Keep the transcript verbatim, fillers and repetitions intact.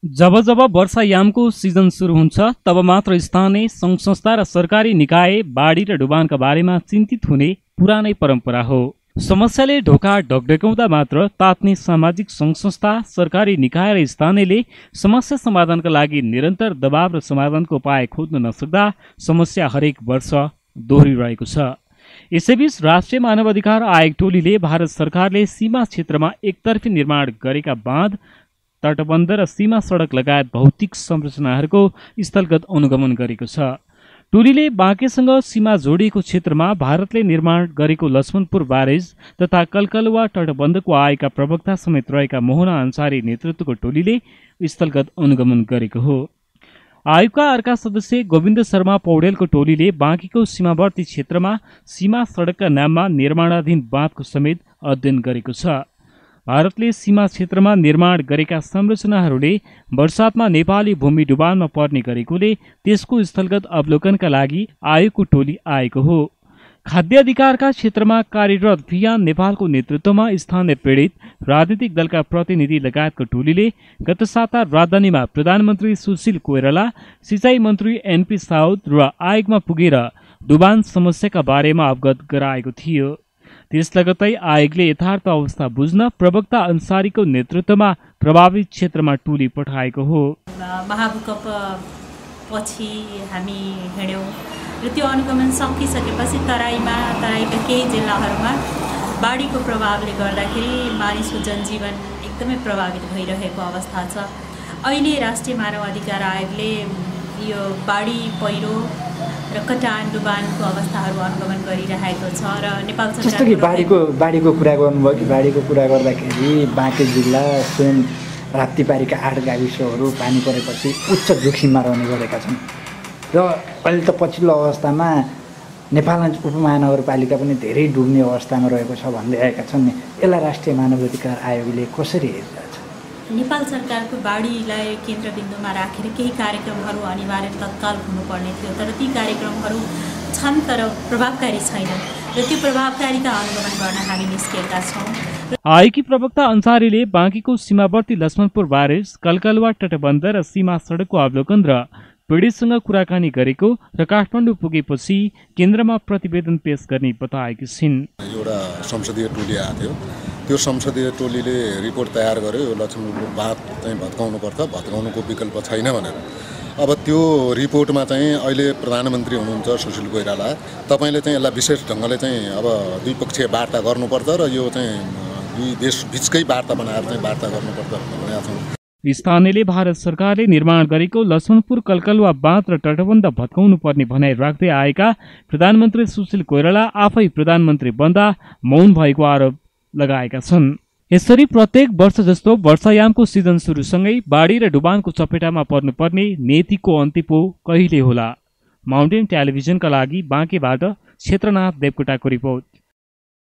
जब जब वर्षायामको season सुरु हुन्छ तब मात्र स्थानीय सङ्घ संस्था र सरकारी निकाय बाढी र डुबानका बारेमा चिन्तित हुने पुरानै परम्परा हो। समस्याले ढोका ढकढकाउँदा मात्र तात्ने सामाजिक सङ्घ संस्था, सरकारी निकाय र स्थानीयले समस्या समाधानका लागि निरन्तर दबाव र समाधानको उपाय खोज्न नसक्दा समस्या हरेक वर्ष दोहोरिरहेको छ। यसैबीच राष्ट्रिय मानवाधिकार आयोग टोलीले भारत सरकारले सीमा क्षेत्रमा एकतर्फी निर्माण गरेका बाँध, तटबन्ध र सीमा सडक लगायत भौतिक संरचनाहरूको स्थलगत अनुगमन गरेको छ। टोलीले बाँकेसँग सीमा जोडिएको क्षेत्रमा भारतले निर्माण गरेको लक्ष्मणपुर ब्यारेज तथा कलकलुवा तटबन्धको आयोगका प्रवक्ता समेत रहेका मोहना अन्सारी नेतृत्वको टोलीले स्थलगत अनुगमन गरेको हो। आयोगका अर्का सदस्य गोविन्द शर्मा पौडेलको टोलीले बाँकीको सीमावर्ती क्षेत्रमा सीमा सडकका नाममा निर्माणाधीन बाँधको समेत अध्ययन गरेको छ। भारतले सीमा क्षेत्रमा निर्माण गरेका संरचनाहरूले वर्षातमा नेपाली भूमि डुबानमा पर्ने गरेकोले त्यसको स्थलगत अवलोकनका लागि आयोगको टोली आएको हो। खाद्य अधिकारका क्षेत्रमा कार्यरत फियान नेपालको नेतृत्वमा स्थानीय पीडित राजनीतिक दलका प्रतिनिधि लगायतको टोलीले गत साता राजधानीमा प्रधानमन्त्री सुशील कोइराला, सिँचाइ मन्त्री एनपी साउद र आयोगमा पुगेर डुबान समस्याका बारेमा अवगत गराएको थियो। त्यस लगत्तै आयोगले यथार्थ अवस्था बुझ्न प्रवक्ता अन्सारीको नेतृत्वमा प्रभावित क्षेत्रमा टोली पठाएको हो। महाभूकम्प पछि हामी हिँड्यौँ र त्यो अनुगमन सकिसकेपछि तराईमा तराईका केही जिल्लाहरूमा बाढीको प्रभावले गर्दाखेरि मानिसको जनजीवन एकदमै प्रभावित भइरहेको अवस्था छ। अहिले राष्ट्रिय मानवाधिकार आयोगले यो बाढी, पहिरो र कटान डुबानको अवस्थाहरू अनुगमन गरिरहेको छ र नेपाल सरकार जस्तो कि बाढीको बाढीको कुरा गर्नुभयो कि बाढीको कुरा गर्दाखेरि बाँके जिल्ला स्वयं राप्तीपारीका आठ गाविसहरू पानी परेपछि उच्च जोखिममा रहने गरेका छन् र अहिले त पछिल्लो अवस्थामा नेपाल उपमहानगरपालिका पनि धेरै डुब्ने अवस्थामा रहेको छ भन्दै आएका छन्। यसलाई राष्ट्रिय मानवाधिकार आयोगले कसरी हेरिरहेछ? नेपाल सरकारको बाढीलाई केन्द्रबिन्दुमा राखेर केही कार्यक्रमहरू अनिवार्य तत्काल हुनुपर्ने थियो, तर ती कार्यक्रमहरू छन् तर प्रभावकारी छैनन् र त्यो प्रभावकारिता अनुगमन गर्न हामी निस्केका छौँ। आयोगकी प्रवक्ता अन्सारीले बाँकीको सीमावर्ती लक्ष्मणपुर ब्यारेज, कलकलुवा तटबन्ध र सीमा सडकको अवलोकन र पीडितसँग कुराकानी गरेको र काठमाडौँ पुगेपछि केन्द्रमा प्रतिवेदन पेश गर्ने बताएकी छिन्। एउटा संसदीय टोली आएको थियो, त्यो संसदीय टोलीले रिपोर्ट तयार गर्यो, यो लक्ष्मणपुर बाँध चाहिँ भत्काउनु पर्छ, भत्काउनुको विकल्प छैन भनेर। अब त्यो रिपोर्टमा चाहिँ अहिले प्रधानमन्त्री हुनुहुन्छ सुशील कोइराला, तपाईँले चाहिँ यसलाई विशेष ढङ्गले चाहिँ अब द्विपक्षीय वार्ता गर्नुपर्छ र यो चाहिँ दुई देश बिचकै वार्ता बनाएर चाहिँ वार्ता गर्नुपर्छ भनेका छौँ। स्थानीयले भारत सरकारले निर्माण गरेको लक्ष्मणपुर कलकलुवा बाँध र तटबन्ध भत्काउनु पर्ने भनाइ राख्दै आएका प्रधानमन्त्री सुशील कोइराला आफै प्रधानमन्त्री बन्दा मौन भएको आरोप लगाएका छन्। यसरी प्रत्येक वर्ष जस्तो वर्षायामको सिजन सुरुसँगै बाढी र डुबानको चपेटामा पर्नुपर्ने नीतिको अन्त्य पो कहिले होला? माउन्टेन टेलिभिजनका लागि बाँकेबाट क्षेत्रनाथ देवकोटाको रिपोर्ट।